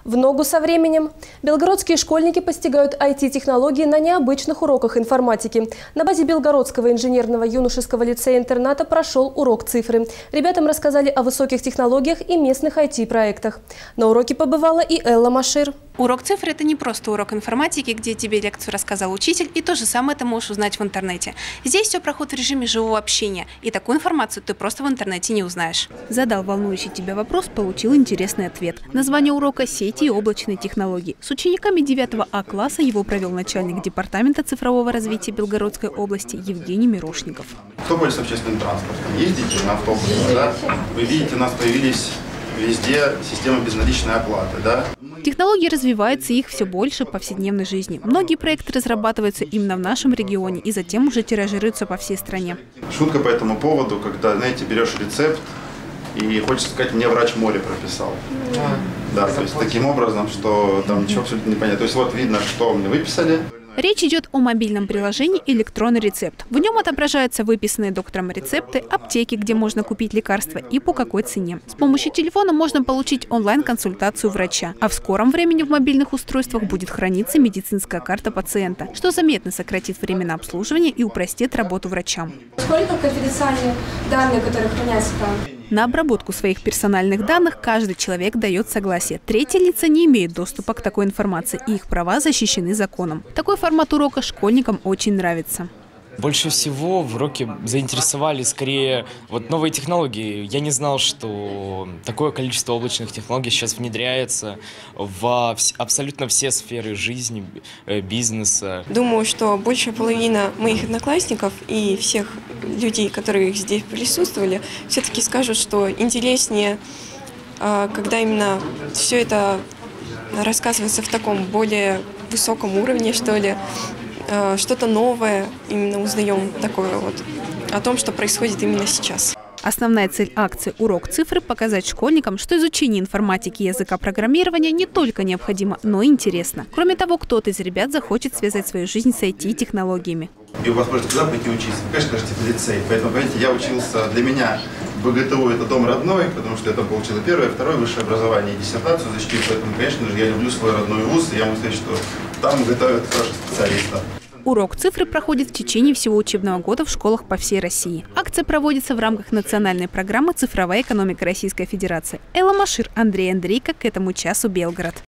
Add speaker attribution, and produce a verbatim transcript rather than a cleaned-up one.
Speaker 1: В ногу со временем. Белгородские школьники постигают ай ти-технологии на необычных уроках информатики. На базе Белгородского инженерного юношеского лицея-интерната прошел урок цифры. Ребятам рассказали о высоких технологиях и местных ай ти-проектах. На уроке побывала и Элла Машир.
Speaker 2: Урок цифры – это не просто урок информатики, где тебе лекцию рассказал учитель, и то же самое ты можешь узнать в интернете. Здесь все проходит в режиме живого общения, и такую информацию ты просто в интернете не узнаешь. Задал волнующий тебя вопрос, получил интересный ответ. Название урока – «Сети и облачные технологии». С учениками девятого А класса его провел начальник департамента цифрового развития Белгородской области Евгений Мирошников.
Speaker 3: Кто пользуется общественным транспортом? Ездите на автобусе, да? Вы видите, у нас появились везде система безналичной оплаты, да?
Speaker 2: Технологии развиваются, и их все больше в повседневной жизни. Многие проекты разрабатываются именно в нашем регионе и затем уже тиражируются по всей стране.
Speaker 3: Шутка по этому поводу, когда, знаете, берешь рецепт и хочется сказать, мне врач море прописал. А, да, то есть таким образом, что там ничего абсолютно не понятно. То есть вот видно, что мне выписали.
Speaker 2: Речь идет о мобильном приложении «Электронный рецепт». В нем отображаются выписанные доктором рецепты, аптеки, где можно купить лекарства и по какой цене. С помощью телефона можно получить онлайн-консультацию врача. А в скором времени в мобильных устройствах будет храниться медицинская карта пациента, что заметно сократит время на обслуживание и упростит работу врачам.
Speaker 4: Сколько конфиденциальных данных, которые хранятся там?
Speaker 2: На обработку своих персональных данных каждый человек дает согласие. Третьи лица не имеют доступа к такой информации, и их права защищены законом. Такой формат урока школьникам очень нравится.
Speaker 5: Больше всего в уроке заинтересовали скорее вот новые технологии. Я не знал, что такое количество облачных технологий сейчас внедряется в абсолютно все сферы жизни, бизнеса.
Speaker 6: Думаю, что большая половина моих одноклассников и всех людей, которые здесь присутствовали, все-таки скажут, что интереснее, когда именно все это рассказывается в таком более высоком уровне, что ли. Что-то новое именно узнаем такое вот о том, что происходит именно сейчас.
Speaker 2: Основная цель акции «Урок цифры» – показать школьникам, что изучение информатики и языка программирования не только необходимо, но и интересно. Кроме того, кто-то из ребят захочет связать свою жизнь с ай ти-технологиями.
Speaker 3: И у вас может куда пойти учиться? Вы, конечно, скажете, в лицей. Поэтому, понимаете, я учился, для меня бэ гэ тэ у это дом родной, потому что я там получил первое, второе высшее образование и диссертацию защитил. Поэтому, конечно же, я люблю свой родной вуз, и я могу сказать, что там готовят хороших специалистов.
Speaker 2: Урок цифры проходит в течение всего учебного года в школах по всей России. Акция проводится в рамках национальной программы «Цифровая экономика Российской Федерации». Элла Машир, Андрей Андрейко. К этому часу Белгород.